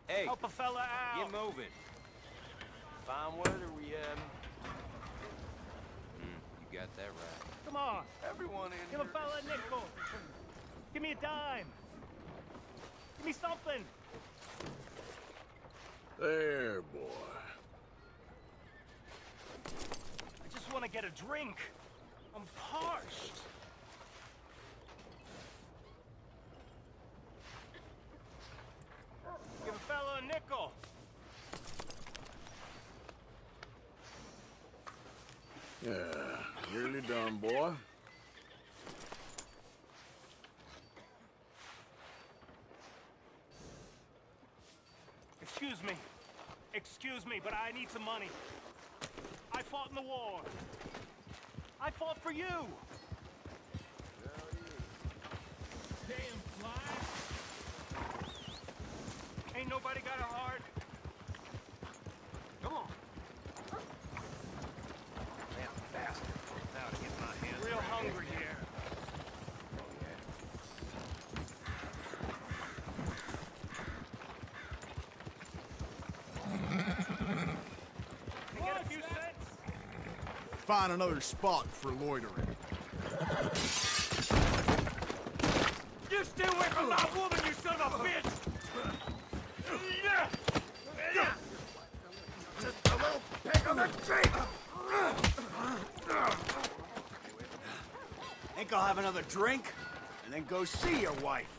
Hey, help a fella out. get moving. Fine weather we having. You got that right. Come on, Everyone in give here. a fella a nickel. Give me a dime. Give me something. There, boy. I just want to get a drink. I'm parched. Give a fella a nickel. Yeah, nearly done, boy. Excuse me. Excuse me, but I need some money. I fought in the war. I fought for you. Damn fly. Ain't nobody got a heart. Come on. Damn bastard. Now to get my hands Real hungry here. Can I get a few cents? Find another spot for loitering. You stay away from my woman, you son of a bitch! Just a little peck on the cheek! Think I'll have another drink, and then go see your wife.